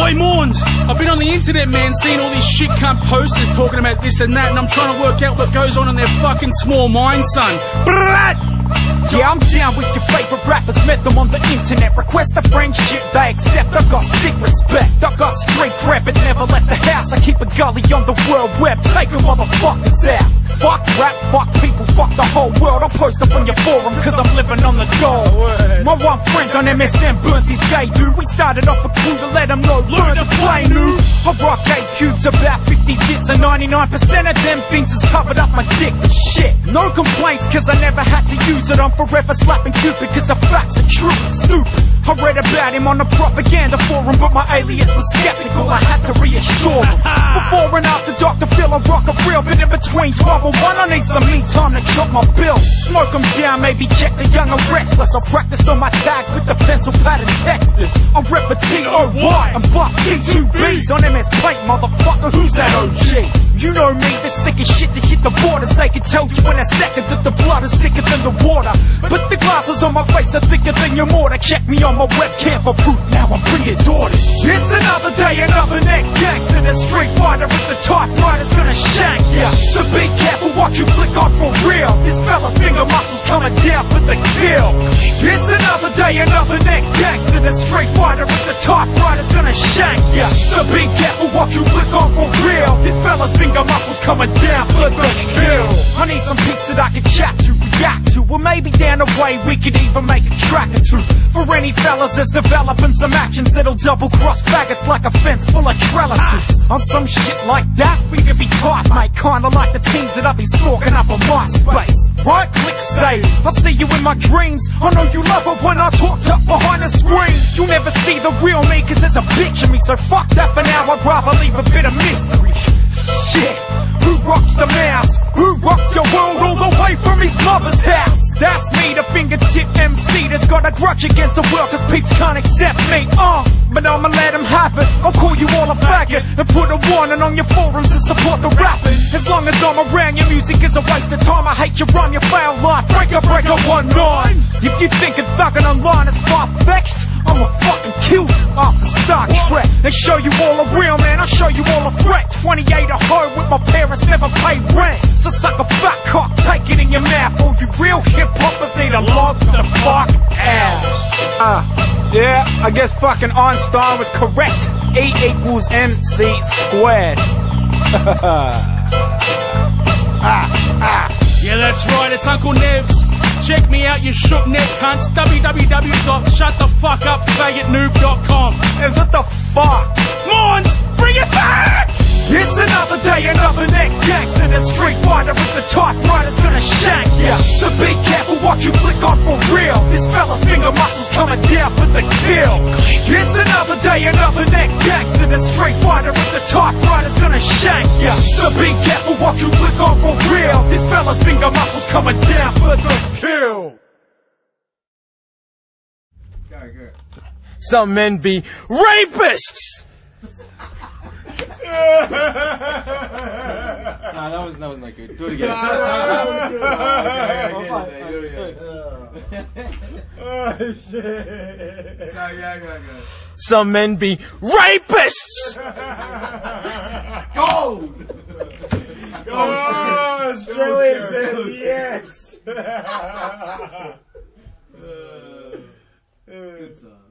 Oi, Morns, I've been on the internet, man, seeing all these shit cunt posters talking about this and that, and I'm trying to work out what goes on in their fucking small mind, son. Brat! Yeah, I'm down with your favorite rappers, met them on the internet. Request a friendship, they accept. I got sick respect, I got street crap, but never left the house. I keep a gully on the world web, taking motherfuckers out. Fuck rap, fuck people, fuck the whole world. I'll post up on your forum, cause I'm living on the go. My one friend on MSN burnt this gay dude. We started off a crew to let him know, learn to play new. I rock 8 cubes, about 50 zits, and 99% of them things is covered up my dick with shit. No complaints, cause I never had to use it. I'm forever slapping Cupid, cause the facts are true. Stupid. I read about him on the propaganda forum, but my alias was skeptical, I had to reassure him. Before and after Dr. Phil, I rock a real, but in between 12 and 1, I need some me time to chop my bill. Smoke them down, maybe check the young and restless. I practice on my tags with the pencil pad and texters. I rep a T-O-Y and buff T2Bs on MS Paint, motherfucker, who's that OG? You know me, the sickest shit to hit the borders. They can tell you in a second that the blood is thicker than the water. But the glasses on my face are thicker than your mortar. Check me on my webcam for proof, now I'm bringing daughters. It's another day, another neck gangster. The street fighter with the typewriter's gonna shank ya. So be careful what you click on for real. This fella's finger muscles coming down for the kill. It's another day, another neck gangster. The street fighter with the typewriter's gonna shank ya. So be careful what you click on for real. This fella's finger muscles coming down for the kill. I need some peeps that I can chat to, react to, or maybe down the way we could even make a track or two. For any fellas that's developing some actions that'll double cross faggots like a fence full of trellises. On some shit like that, we could be tight, mate. Kinda like the teams that I be stalking up on MySpace. Right click save, I see you in my dreams. I know you love it when I talked up behind the screen. You'll never see the real me, cause there's a bitch in me. So fuck that for now, I'd rather leave a bit of mystery. Shit, who rocks the mouse? Who rocks your world all the way from his mother's house? That's me, the fingertip MC that's got a grudge against the world cause peeps can't accept me. But I'ma let them have it. I'll call you all a faggot and put a warning on your forums to support the rapping. As long as I'm around, your music is a waste of time. I hate you run your fail life. Breaker 1-9. If you think thugging online is far-fetched, I'ma fucking kill you after Star Trek and show you all a real man, I'll show you all a threat. 28 at home with my parents, never pay rent. So suck a fat cock, take it in your mouth. All you real hip-hoppers need a log the fuck out. Yeah, I guess fucking Einstein was correct. E equals MC squared. Yeah, that's right, it's Uncle Nevs. Check me out, you shook neck cunts. www.shutthefuckupfaggotnoob.com. Hey, what the fuck? Morns, bring it back! It's another day, another neck gangster. The street fighter with the typewriter's gonna shank ya. So be careful what you click on for real. This fella's finger muscles coming down for the kill. It's another day, another neck gangster. The street fighter with the typewriter's gonna shank ya. So be careful what you click on for real. This fella's finger muscles coming down for the kill. Some men be rapists. Nah, that was not good. Do it again. Oh shit. Some men be rapists. Gold. Oh, Australia says yes. Good time.